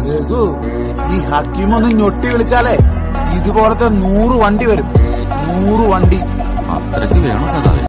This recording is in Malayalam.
രഘു, ഈ ഹക്കീമൊന്ന് ഞൊട്ടി വിളിച്ചാലേ ഇതുപോലത്തെ 100 വണ്ടി വരും. 100 വണ്ടി. അത്രയ്ക്ക് വേണോ സഖാവേ?